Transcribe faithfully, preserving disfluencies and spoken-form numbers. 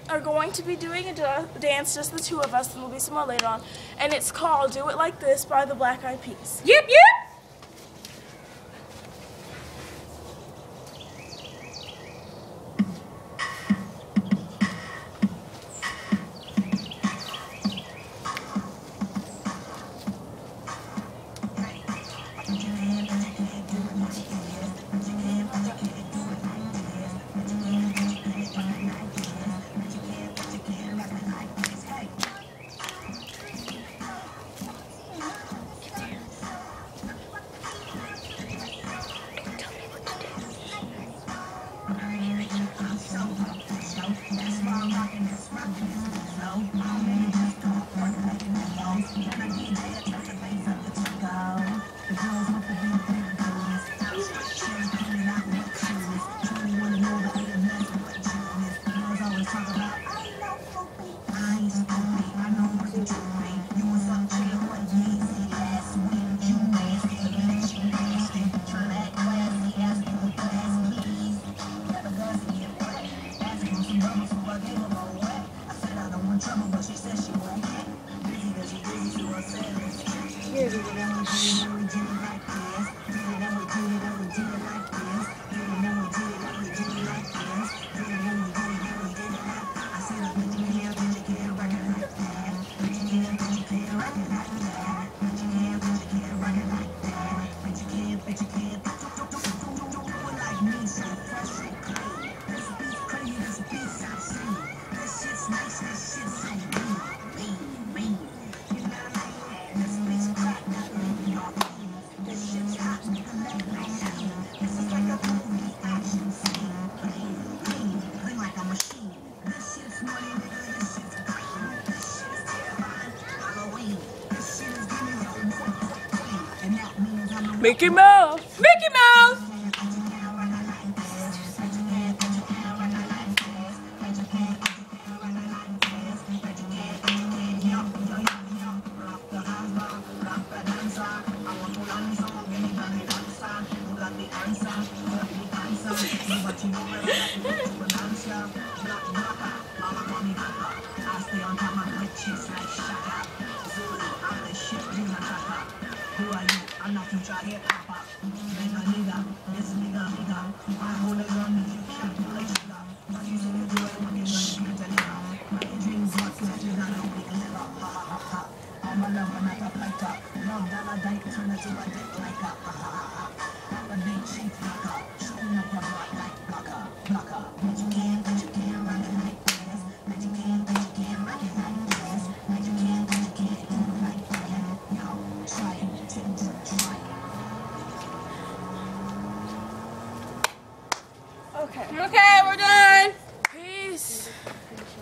are going to be doing a da dance, just the two of us, and there'll be some more later on. And it's called Do It Like This by the Black Eyed Peas. Yep, yep! Mickey Mouse! Mickey Mouse! Okay. Okay, we're done. Peace.